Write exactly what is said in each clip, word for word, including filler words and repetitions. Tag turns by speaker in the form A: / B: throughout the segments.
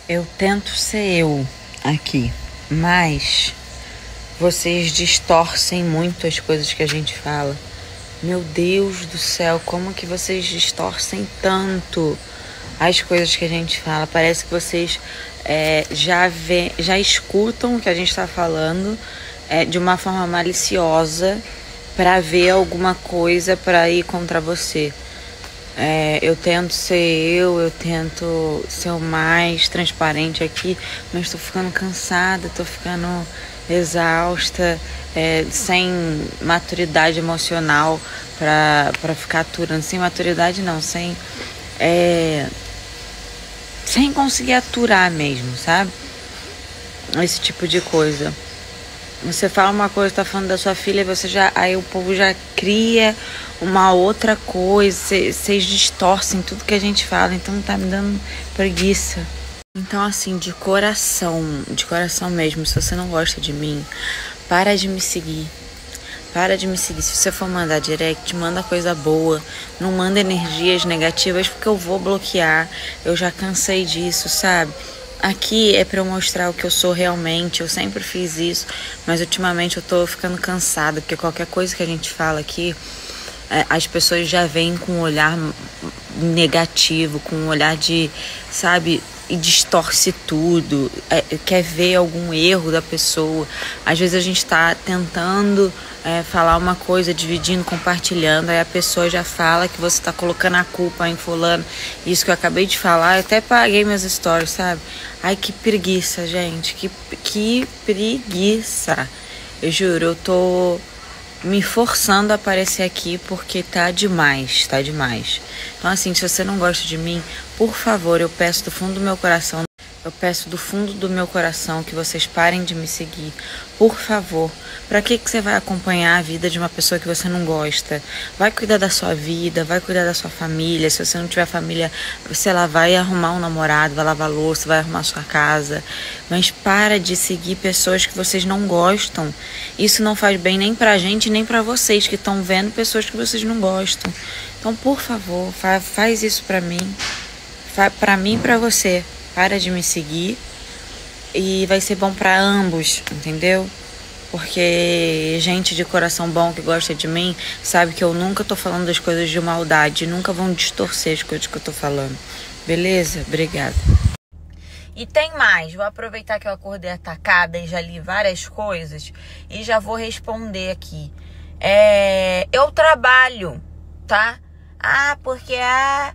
A: Eu tento ser eu aqui, mas vocês distorcem muito as coisas que a gente fala. Meu Deus do céu, como que vocês distorcem tanto as coisas que a gente fala? Parece que vocês é, já, vê, já escutam o que a gente está falando é, de uma forma maliciosa para ver alguma coisa para ir contra você. É, eu tento ser eu, eu tento ser o mais transparente aqui, mas tô ficando cansada, tô ficando exausta, é, sem maturidade emocional pra, pra ficar aturando. Sem maturidade não, sem, é, sem conseguir aturar mesmo, sabe? Esse tipo de coisa. Você fala uma coisa, tá falando da sua filha, e você já, aí o povo já cria uma outra coisa, vocês distorcem tudo que a gente fala, então tá me dando preguiça. Então, assim, de coração, de coração mesmo, se você não gosta de mim, para de me seguir. Para de me seguir. Se você for mandar direct, manda coisa boa. Não manda energias negativas, porque eu vou bloquear. Eu já cansei disso, sabe? Aqui é pra eu mostrar o que eu sou realmente. Eu sempre fiz isso, mas ultimamente eu tô ficando cansada, porque qualquer coisa que a gente fala aqui, é, as pessoas já vêm com um olhar negativo, com um olhar de, sabe, e distorce tudo, é, quer ver algum erro da pessoa. Às vezes a gente tá tentando é, falar uma coisa, dividindo, compartilhando, aí a pessoa já fala que você tá colocando a culpa em fulano. Isso que eu acabei de falar, eu até paguei minhas stories, sabe? Ai, que preguiça, gente, que, que preguiça. Eu juro, eu tô me forçando a aparecer aqui porque tá demais, tá demais. Então, assim, se você não gosta de mim, por favor, eu peço do fundo do meu coração, eu peço do fundo do meu coração que vocês parem de me seguir, por favor. Pra que que você vai acompanhar a vida de uma pessoa que você não gosta? Vai cuidar da sua vida, vai cuidar da sua família. Se você não tiver família, sei lá, vai arrumar um namorado, vai lavar louça, vai arrumar sua casa. Mas para de seguir pessoas que vocês não gostam. Isso não faz bem nem pra gente, nem pra vocês que estão vendo pessoas que vocês não gostam. Então, por favor, fa- faz isso pra mim. Fa- pra mim e pra você. Para de me seguir. E vai ser bom pra ambos, entendeu? Porque gente de coração bom que gosta de mim sabe que eu nunca tô falando das coisas de maldade. Nunca vão distorcer as coisas que eu tô falando. Beleza? Obrigada. E tem mais. Vou aproveitar que eu acordei atacada e já li várias coisas e já vou responder aqui. É, eu trabalho, tá? Ah, porque a...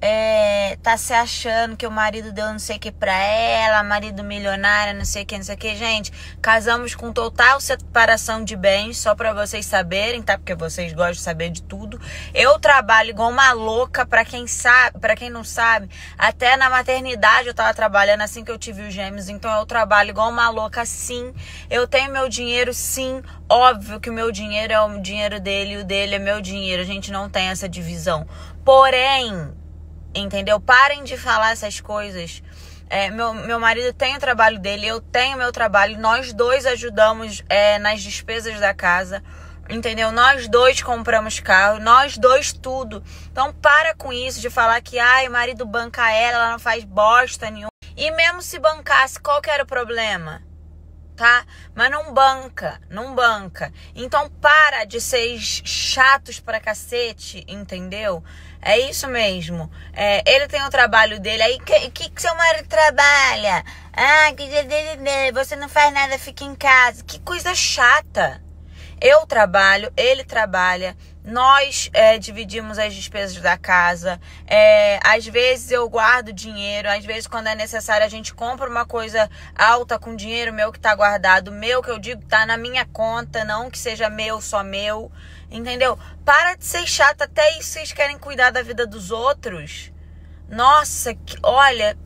A: É, tá se achando que o marido deu não sei o que pra ela, marido milionário, não sei o que, não sei o que. Gente, casamos com total separação de bens, só pra vocês saberem, tá? Porque vocês gostam de saber de tudo. Eu trabalho igual uma louca, pra quem sabe, pra quem não sabe, até na maternidade eu tava trabalhando assim que eu tive os gêmeos, então eu trabalho igual uma louca, sim. Eu tenho meu dinheiro, sim. Óbvio que o meu dinheiro é o dinheiro dele e o dele é meu dinheiro. A gente não tem essa divisão. Porém, entendeu? Parem de falar essas coisas. É, meu, meu marido tem o trabalho dele, eu tenho meu trabalho. Nós dois ajudamos é, nas despesas da casa, entendeu? Nós dois compramos carro, nós dois tudo. Então para com isso de falar que ai, o marido banca ela, ela não faz bosta nenhuma. E mesmo se bancasse, qual que era o problema? Tá? Mas não banca, não banca. Então para de ser chatos pra cacete, entendeu? É isso mesmo. É, ele tem o trabalho dele. Aí, que, que, que seu marido trabalha? Ah, que você não faz nada, fica em casa. Que coisa chata. Eu trabalho, ele trabalha. Nós é, dividimos as despesas da casa. É, às vezes eu guardo dinheiro. Às vezes, quando é necessário, a gente compra uma coisa alta com dinheiro meu que tá guardado. Meu, que eu digo, tá na minha conta. Não que seja meu, só meu. Entendeu? Para de ser chata. Até isso vocês querem cuidar da vida dos outros. Nossa, que, olha...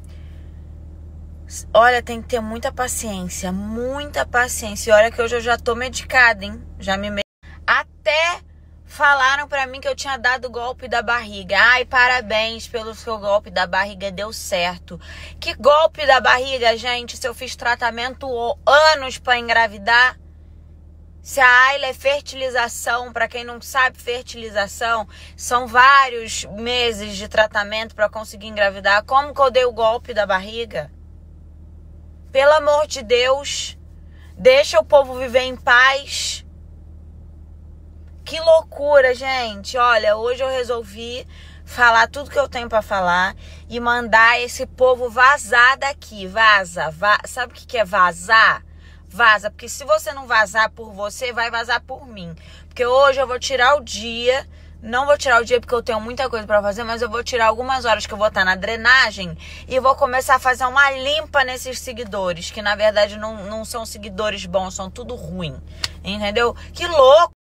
A: Olha, tem que ter muita paciência. Muita paciência. E olha que hoje eu já tô medicada, hein? Já me... Me... Até falaram pra mim que eu tinha dado golpe da barriga. Ai, parabéns pelo seu golpe da barriga. Deu certo. Que golpe da barriga, gente? Se eu fiz tratamento anos pra engravidar... Se a Ayla é fertilização, para quem não sabe, fertilização são vários meses de tratamento para conseguir engravidar. Como que eu dei o golpe da barriga? Pelo amor de Deus, deixa o povo viver em paz. Que loucura, gente. Olha, hoje eu resolvi falar tudo que eu tenho pra falar e mandar esse povo vazar daqui. Vaza, va... sabe o que é vazar? Vaza, porque se você não vazar por você, vai vazar por mim. Porque hoje eu vou tirar o dia, não vou tirar o dia porque eu tenho muita coisa pra fazer, mas eu vou tirar algumas horas que eu vou estar na drenagem e vou começar a fazer uma limpa nesses seguidores, que na verdade não, não são seguidores bons, são tudo ruim, entendeu? Que louco!